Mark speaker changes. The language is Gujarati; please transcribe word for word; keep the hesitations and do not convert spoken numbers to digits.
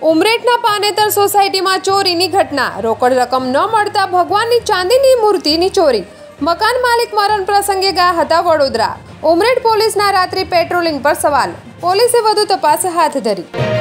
Speaker 1: ઉમરેઠના પાનેતર સોસાયટીમાં ચોરીની ઘટના. રોકડ રકમ ન મળતા ભગવાનની ચાંદીની મૂર્તિની ચોરી. મકાન માલિક મરણ પ્રસંગે ગયા હતા વડોદરા. ઉમરેઠ પોલીસના રાત્રિ પેટ્રોલિંગ પર સવાલ. પોલીસે વધુ તપાસ હાથ ધરી.